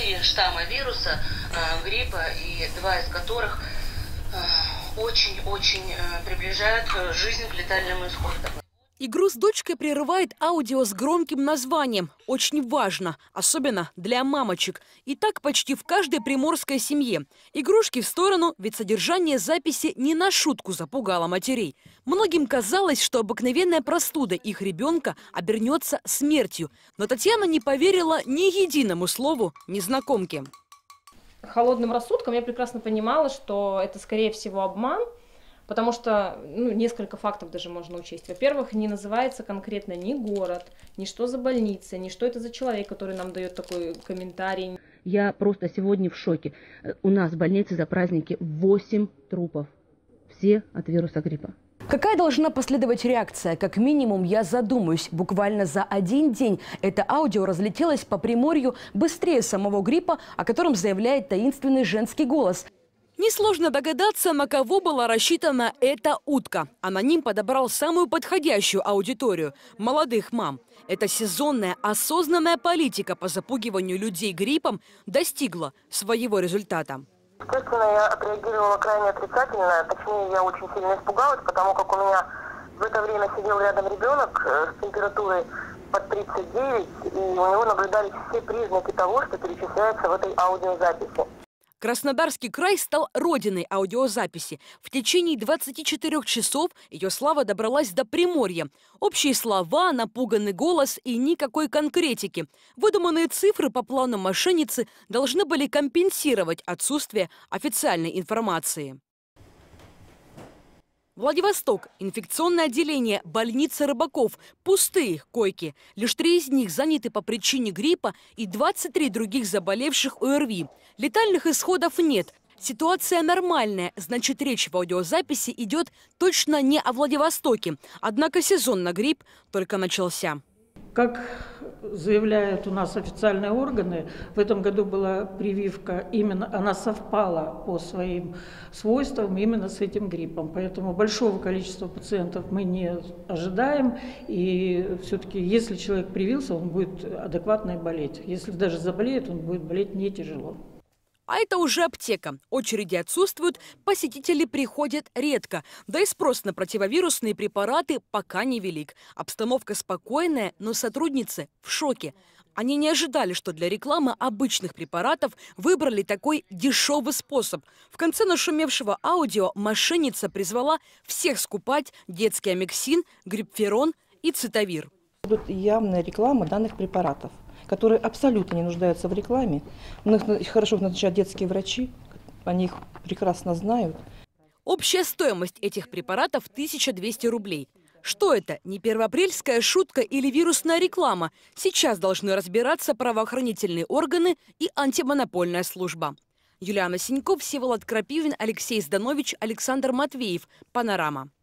4 штамма вируса гриппа, и 2 из которых очень-очень приближают жизнь к летальному исходу. Игру с дочкой прерывает аудио с громким названием. Очень важно, особенно для мамочек. И так почти в каждой приморской семье. Игрушки в сторону, ведь содержание записи не на шутку запугало матерей. Многим казалось, что обыкновенная простуда их ребенка обернется смертью. Но Татьяна не поверила ни единому слову незнакомки. Холодным рассудком я прекрасно понимала, что это, скорее всего, обман. Потому что несколько фактов даже можно учесть. Во-первых, не называется конкретно ни город, ни что за больница, ни что это за человек, который нам дает такой комментарий. Я просто сегодня в шоке. У нас в больнице за праздники 8 трупов. Все от вируса гриппа. Какая должна последовать реакция? Как минимум, я задумаюсь. Буквально за один день это аудио разлетелось по Приморью быстрее самого гриппа, о котором заявляет таинственный женский голос. Несложно догадаться, на кого была рассчитана эта утка. Аноним подобрал самую подходящую аудиторию – молодых мам. Эта сезонная осознанная политика по запугиванию людей гриппом достигла своего результата. Естественно, я отреагировала крайне отрицательно. Точнее, я очень сильно испугалась, потому как у меня в это время сидел рядом ребенок с температурой под 39, и у него наблюдались все признаки того, что перечисляется в этой аудиозаписи. Краснодарский край стал родиной аудиозаписи. В течение 24 часов ее слава добралась до Приморья. Общие слова, напуганный голос и никакой конкретики. Выдуманные цифры по плану мошенницы должны были компенсировать отсутствие официальной информации. Владивосток. Инфекционное отделение, больница Рыбаков. Пустые койки. Лишь 3 из них заняты по причине гриппа и 23 других заболевших ОРВИ. Летальных исходов нет. Ситуация нормальная, значит, речь в аудиозаписи идет точно не о Владивостоке. Однако сезон на грипп только начался. Как заявляют у нас официальные органы, в этом году была прививка, именно она совпала по своим свойствам именно с этим гриппом. Поэтому большого количества пациентов мы не ожидаем. И все-таки, если человек привился, он будет адекватно болеть. Если даже заболеет, он будет болеть не тяжело. А это уже аптека. Очереди отсутствуют, посетители приходят редко. Да и спрос на противовирусные препараты пока невелик. Обстановка спокойная, но сотрудницы в шоке. Они не ожидали, что для рекламы обычных препаратов выбрали такой дешевый способ. В конце нашумевшего аудио мошенница призвала всех скупать детский амексин, грипферон и цитавир. Тут явная реклама данных препаратов, которые абсолютно не нуждаются в рекламе. Их хорошо назначают детские врачи, они их прекрасно знают. Общая стоимость этих препаратов 1200 рублей. Что это? Не первоапрельская шутка или вирусная реклама? Сейчас должны разбираться правоохранительные органы и антимонопольная служба. Юлиана Синьков, Всеволод Крапивин, Алексей Зданович, Александр Матвеев. Панорама.